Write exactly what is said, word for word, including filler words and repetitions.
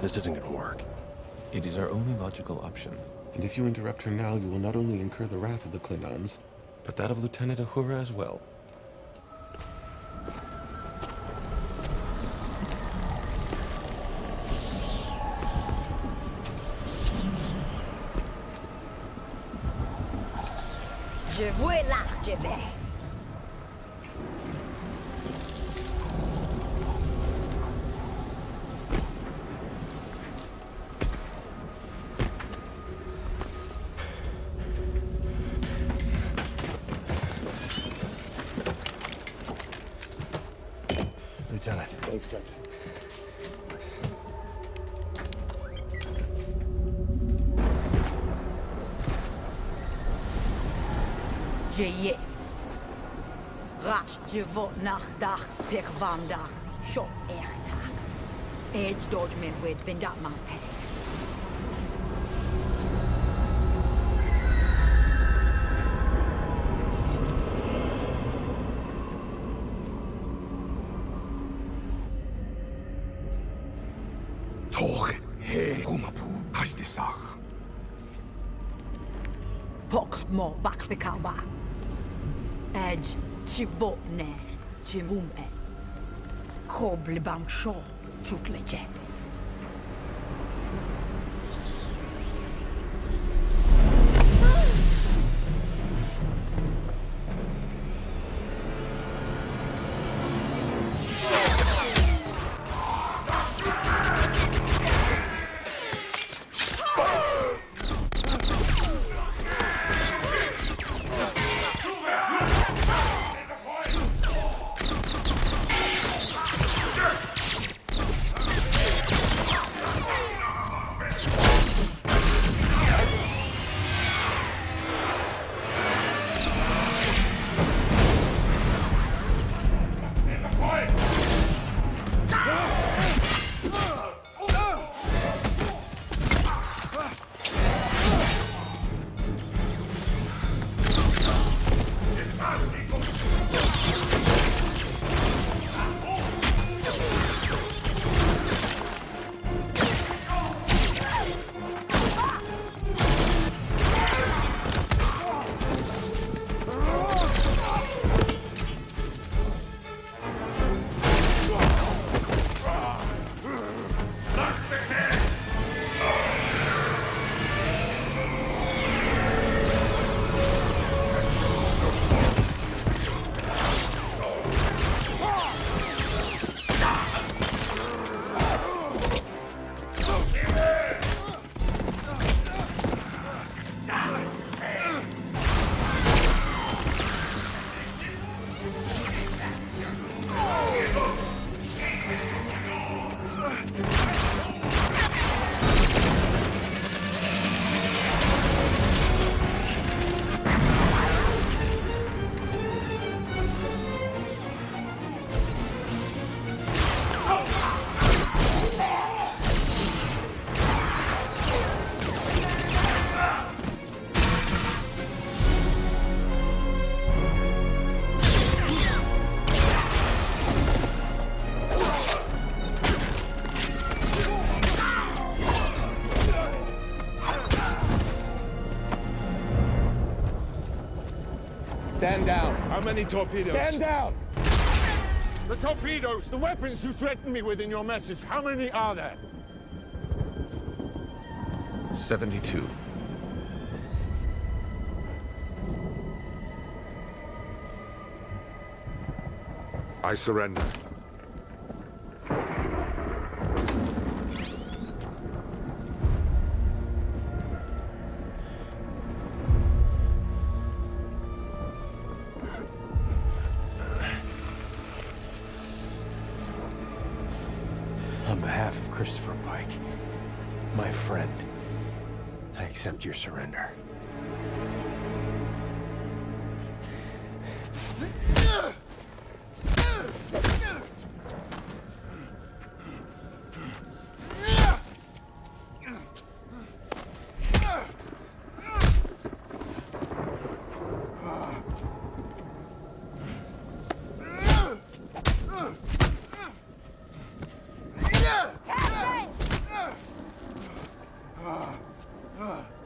This isn't gonna work. It is our only logical option. And if you interrupt her now, you will not only incur the wrath of the Klingons, But that of Lieutenant Uhura as well. Je vois là, je vais. Lieutenant. Thanks, Captain. Je y ai. Rasch, je vot nach dag per vandaag. Zo echt dag. Edge dodgement with vind dat man peg. Toch, he, rumapu, kastisach. Pok mo bak bekaba. Edge, ci vot ne, ci mum e. Koble bam sho, chuk leje. Stand down. How many torpedoes? Stand down! The torpedoes, the weapons you threatened me with in your message, how many are there? seventy-two. I surrender. On behalf of Christopher Pike, my friend, I accept your surrender. Ugh.